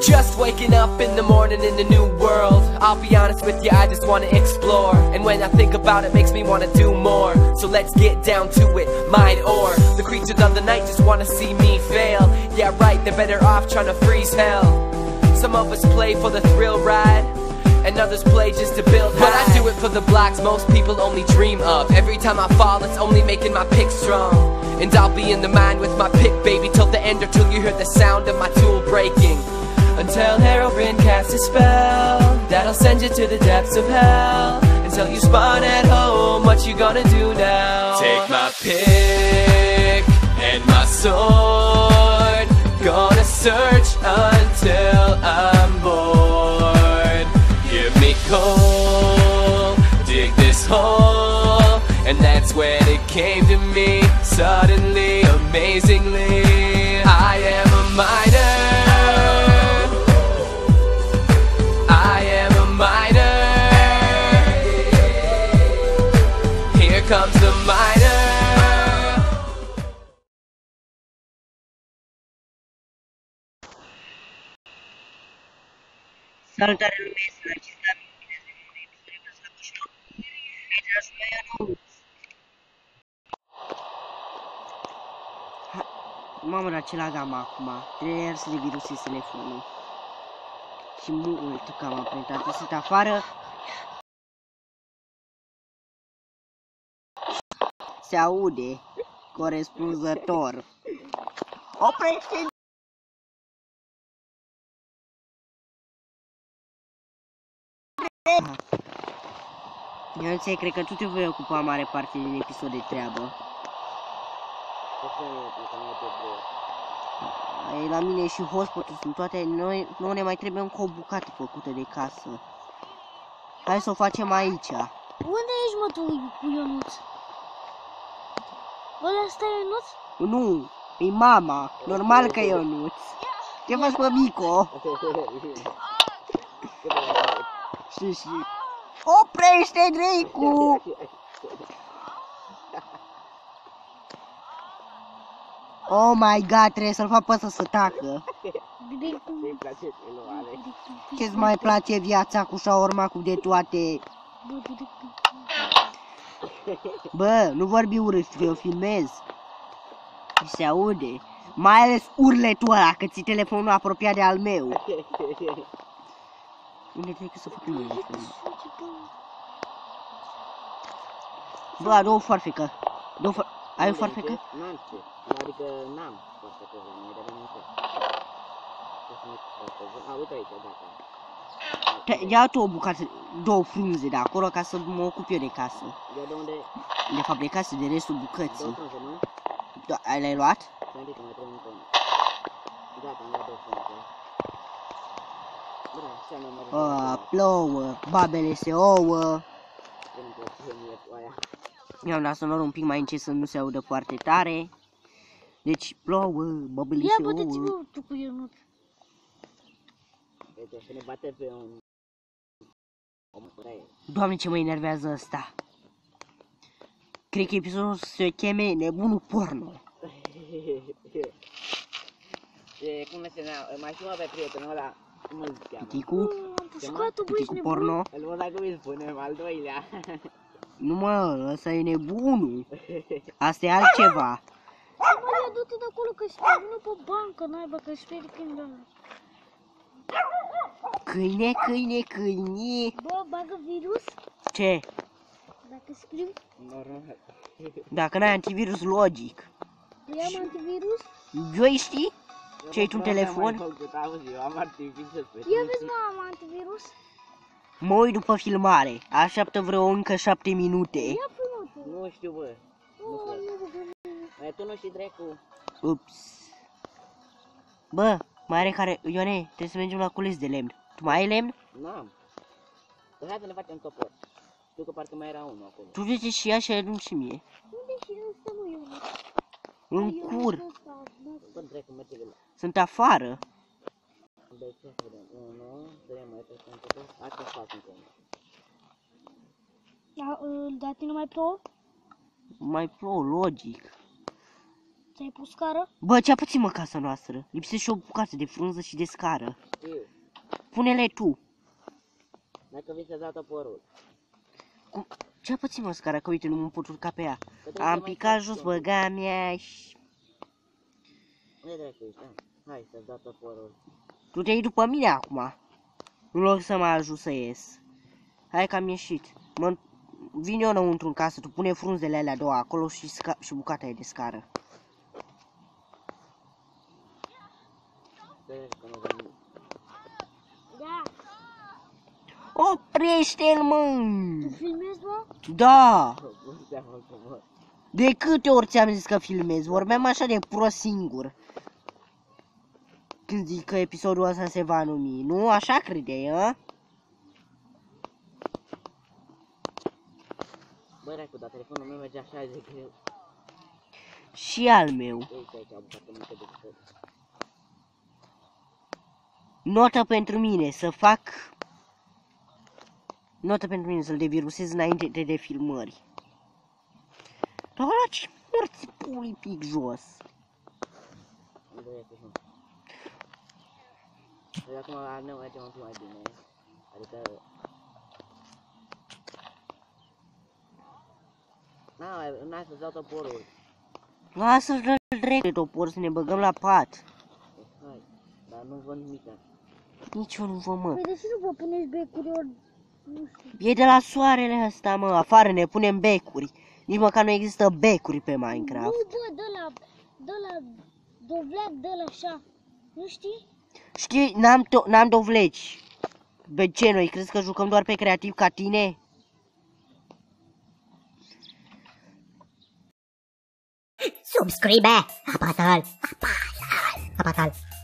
Just waking up in the morning in a new world. I'll be honest with you, I just wanna explore. And when I think about it, makes me wanna do more. So let's get down to it, mind or the creatures of the night just wanna see me fail. Yeah right, they're better off trying to freeze hell. Some of us play for the thrill ride, and others play just to build high. But I do it for the blocks most people only dream of. Every time I fall, it's only making my pick strong. And I'll be in the mind with my pick, baby, till the end, or till you hear the sound of my tool breaking. Until Herobrine casts a spell that'll send you to the depths of hell. Until you spawn at home, what you gonna do now? Take my pick and my sword, gonna search until I'm bored. Give me coal, dig this hole, and that's when it came to me. Suddenly, amazingly, I am a miner. I am a miner. Here comes the miner. Salutare lume, sunt Narcis, la mamă, dar ce lag am acum. Trebuie iar să le virusez telefonul. Și mult că am aprintat. Sunt afară. Se aude corespunzător. Oprește! Ionuțe, cred că tu te vei ocupa mare parte din episod de treabă. La mine și hotspotul sunt toate, nu ne mai trebuie încă o bucată făcută de casă. Hai să o facem aici. Unde ești, mă, tu, cu Ionuț? Ăla stă Ionuț? Nu, e mama, normal că Ionuț. Ce faci, mă, Mico? Și... Oprește, Dracu! Oh my god, trebuie să-l fac pe ăsta să tacă. Ce-ți mai place viața cu șaorma cu de toate? Bă, nu vorbi urât, că eu filmez. Și se aude. Mai ales urletul ăla, că ți telefonul apropiat de al meu. Unde trebuie să fac mine? Bă, a două foarfecă. Ai o foarfecă? N-am ce. Adică n-am foarfecă, mai devreme nu știu. A, uite aici, gata. Ia tu o bucată, două frunze de acolo ca să mă ocup eu de casă. Eu de unde? De fapt de casă, de restul bucății. Două frunze, nu? Da, le-ai luat? Stai că mai trebuie încă unul. Gata, am luat două frunze. Bă, așa mi-am mărit. Plouă, babele se ouă. I-am dat sonorul un pic mai încet să nu se audă foarte tare. Deci plouă, babele se ouă. Ia băteți-vă tu cu Ionuț. Uite, să ne bate pe un... Doamne, ce mă enervează ăsta. Cred că episodul se cheme Nebunul Porno. E, cum se numea? Mai știu pe prietenul ăla, cum îl cheamă? Piticu? Piticu Porno? Îl văd dacă îi spunem, al doilea. Nu mă, ăsta e nebunul. Asta e altceva. Mă, ia du-te de acolo că sper, nu pe bancă, naiba, că speri când ăla. Câine, câine, câine. Bă, bagă virus? Ce? Dacă scriu? Normal. Dacă n-ai antivirus, logic. Eu am antivirus? Joi știi? Ce ai tu un telefon? Eu am antivirus. Ia vezi, mă, am antivirus? Mă uit după filmare. Așteaptă vreo încă 7 minute. Ia frumos. Nu știu, bă. Tu nu știi, Dracu. Ups. Bă, mai are care... Ione, trebuie să mergem la cules de lemn. Tu mai ai lemn? N-am. Hai să ne facem topor. Știu că parcă mai era unul acolo. Tu vezi și așa e și mie. Unde și ăsta, mă, Ionuț? În cur. Bă, Dracu, merge la... Sunt afară. Deci, să vedem. 1, 2, mai trebuie să asta fac încă unul. Dar tine mai plouă? Mai plouă, logic. Ți-ai pus scară? Bă, ce-a puțin mă casa noastră? Lipsește o bucată de frunză și de scară. Știu. Pune-le tu. Dacă vii să dau toporul. Ce-a puțin mă scara? Că uite, nu mă pot urca pe ea. trebuie Am să mai picat faci jos tu. băga mea și... Unde dracu ești? Hai să-ți dau toporul. Tu te iei după mine acum. În loc să mă ajut să ies. Hai că am ieșit. Vin eu înăuntru în casă, tu pune frunzele alea două acolo și bucata e de scară. Sper că nu veni. Da. Oprește-l, mă! Tu filmezi, bă? Da! Nu seamă că mă. De câte ori ți-am zis că filmez? Vorbeam așa de prost singur. Când zic că episodul ăsta se va numi. Nu? Așa credeai, a? Bă, dracu, dar telefonul meu merge așa de greu. Și al meu. Uite aici, o bucată mică de tot. Notă pentru mine, să fac... Notă pentru mine, să-l devirusez înainte de filmări. Dar ăla ce morți pui pic jos. Unde e cu sunt? Deci acum al meu merge un pic mai bine. Adică... N-ai să-ți dau toporul. Lasă-l dă-l drept de topor să ne băgăm la pat. Hai, dar nu văd nimica. Nici eu nu vă, mă. Păi de ce nu vă puneți becuri ori... Nu știu. E de la soarele ăsta, mă. Afară ne punem becuri. Nici măcar nu există becuri pe Nu, Minecraft. bă, dă la dovleac, dă la așa. Nu știi? Știi, n-am dovleci. Pe ce, noi crezi că jucăm doar pe creativ ca tine? Subscribe! Apasă-l! Apasă-l!